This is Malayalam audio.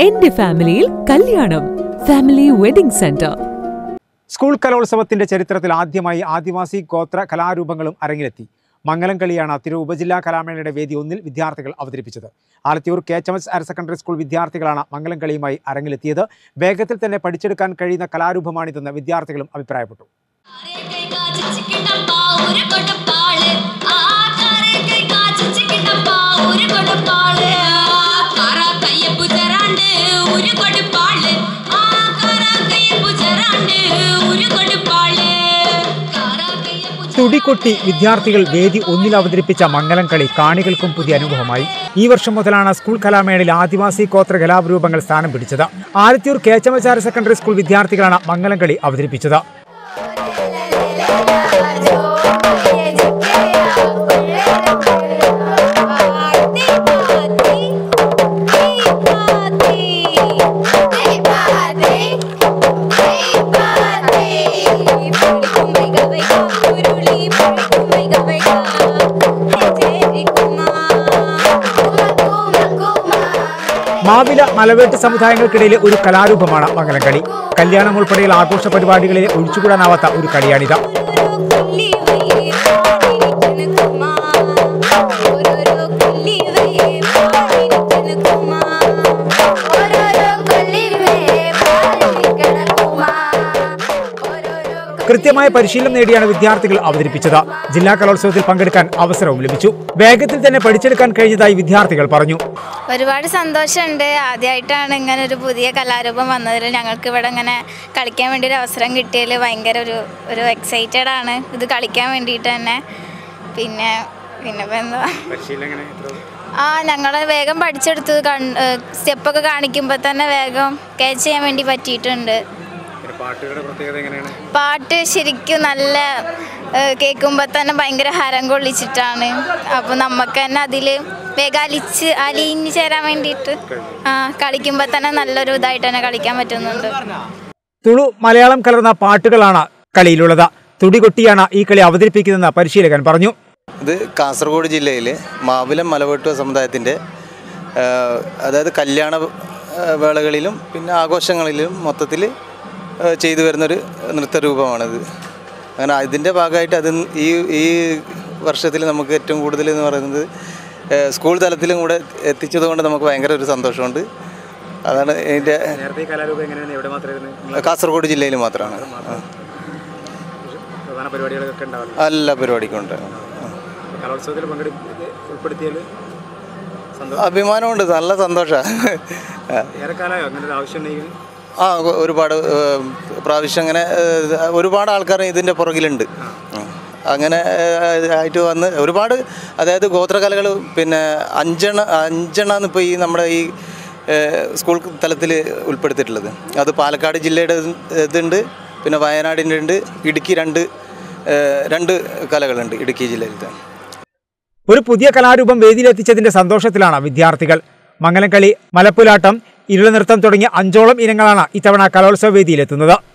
എന്റെ ഫാമിലിയിൽ കല്യാണം ഫാമിലി വെഡിംഗ് സെന്റർ. സ്കൂൾ കലോത്സവത്തിന്റെ ചരിത്രത്തിൽ ആദ്യമായി ആദിവാസി ഗോത്ര കലാരൂപങ്ങളും അരങ്ങിലെത്തി. മംഗലം കളിയാണ് തിരു ഉപജില്ലാ കലാമേളയുടെ വേദി 1 വിദ്യാർത്ഥികൾ അവതരിപ്പിച്ചത്. Alathiyur KHMS higher secondary school വിദ്യാർത്ഥികളാണ് മംഗലം കളിയുമായി അരങ്ങിലെത്തിയത്. വേഗത്തിൽ തന്നെ പഠിച്ചെടുക്കാൻ കഴിയുന്ന കലാരൂപമാണിതെന്ന് വിദ്യാർത്ഥികളും അഭിപ്രായപ്പെട്ടു. തുടികൊട്ടി വിദ്യാർത്ഥികൾ വേദി 1 അവതരിപ്പിച്ച മംഗലം കളി കാണികൾക്കും പുതിയ അനുഭവമായി. ഈ വർഷം മുതലാണ് സ്കൂൾ കലാമേളയിൽ ആദിവാസി ഗോത്ര കലാരൂപങ്ങൾ സ്ഥാനം പിടിച്ചത്. Alathiyur KHMS higher secondary school വിദ്യാർത്ഥികളാണ് മംഗലം കളി അവതരിപ്പിച്ചത്. മാവില മലവേട്ട് സമുദായങ്ങൾക്കിടയിലെ ഒരു കലാരൂപമാണ് മംഗലം കളി. കല്യാണം ഉൾപ്പെടെയുള്ള ആഘോഷ പരിപാടികളിൽ ഒഴിച്ചുകൂടാനാവാത്ത ഒരു കളിയാണിത്. കൃത്യമായ പരിശീലനം നേടിയാണ് വിദ്യാർത്ഥികൾ അവതരിപ്പിച്ചത്. ജില്ലാ കലോത്സവത്തിൽ പങ്കെടുക്കാൻ അവസരവും ലഭിച്ചു. വേഗത്തിൽ തന്നെ പഠിച്ചെടുക്കാൻ കഴിഞ്ഞതായി വിദ്യാർത്ഥികൾ പറഞ്ഞു. ഒരുപാട് സന്തോഷമുണ്ട്. ആദ്യമായിട്ടാണ് ഇങ്ങനെ ഒരു പുതിയ കലാരൂപം വന്നതിൽ ഞങ്ങൾക്ക് ഇവിടെ ഇങ്ങനെ കളിക്കാൻ വേണ്ടി ഒരു അവസരം കിട്ടിയതിൽ ഭയങ്കര ഒരു എക്സൈറ്റഡ് ആണ് ഇത് കളിക്കാൻ വേണ്ടിയിട്ട് തന്നെ. പിന്നെ എന്താ ഞങ്ങൾ വേഗം പഠിച്ചെടുത്ത് സ്റ്റെപ്പൊക്കെ കാണിക്കുമ്പോൾ തന്നെ വേഗം ക്യാച്ച് ചെയ്യാൻ വേണ്ടി പറ്റിയിട്ടുണ്ട്. പാട്ട് ശരിക്കും നല്ല കേൾക്കുമ്പോൾ തന്നെ ഭയങ്കര ഹരം കൊള്ളിച്ചിട്ടാണ്. അപ്പോൾ നമുക്ക് തന്നെ അതിൽ വേഗം അലിഞ്ഞ് ചേരാൻ വേണ്ടിയിട്ട് കളിക്കുമ്പോൾ തന്നെ നല്ലൊരു ഇതായിട്ട് തന്നെ കളിക്കാൻ പറ്റുന്നുണ്ട്. തുളു മലയാളം കലർന്ന പാട്ടുകളാണ് കളിയിലുള്ളത്. തുടികൊട്ടിയാണ് ഈ കളി അവതരിപ്പിക്കുന്നതെന്ന് പരിശീലകൻ പറഞ്ഞു. ഇത് കാസർഗോഡ് ജില്ലയിലെ മാവിലം മലവേട്ടു സമുദായത്തിൻ്റെ അതായത് കല്യാണ വേളകളിലും പിന്നെ ആഘോഷങ്ങളിലും മൊത്തത്തിൽ ചെയ്തു വരുന്നൊരു നൃത്തരൂപമാണിത്. അങ്ങനെ ഇതിൻ്റെ ഭാഗമായിട്ട് ഈ വർഷത്തിൽ നമുക്ക് ഏറ്റവും കൂടുതൽ എന്ന് പറയുന്നത് സ്കൂൾ തലത്തിലും കൂടെ എത്തിച്ചതുകൊണ്ട് നമുക്ക് ഭയങ്കര ഒരു സന്തോഷമുണ്ട്. അതാണ് ഇതിൻ്റെ കാസർഗോഡ് ജില്ലയിൽ മാത്രമാണ്. എല്ലാ പരിപാടിക്കും ഉണ്ട്. അഭിമാനമുണ്ട്, നല്ല സന്തോഷമാണ്. ഒരുപാട് പ്രാവശ്യം അങ്ങനെ ഒരുപാട് ആൾക്കാർ ഇതിൻ്റെ പുറകിലുണ്ട്. അങ്ങനെ ആയിട്ട് വന്ന് ഒരുപാട് അതായത് ഗോത്രകലകൾ പിന്നെ അഞ്ചെണ്ണാണ് ഇപ്പോൾ ഈ നമ്മുടെ ഈ സ്കൂൾ തലത്തിൽ ഉൾപ്പെടുത്തിയിട്ടുള്ളത്. അത് പാലക്കാട് ജില്ലയുടെ ഇതുണ്ട്, പിന്നെ വയനാടിൻ്റെ ഉണ്ട്, ഇടുക്കി രണ്ട് കലകളുണ്ട് ഇടുക്കി ജില്ലയിൽ. ഒരു പുതിയ കലാരൂപം വേദിയിലെത്തിച്ചതിൻ്റെ സന്തോഷത്തിലാണ് വിദ്യാർത്ഥികൾ. മംഗലം കളി, മലപ്പുലാട്ടം, ഇരുളനൃത്തം തുടങ്ങിയ 5ഓളം ഇനങ്ങളാണ് ഇത്തവണ കലോത്സവ വേദിയിലെത്തുന്നത്.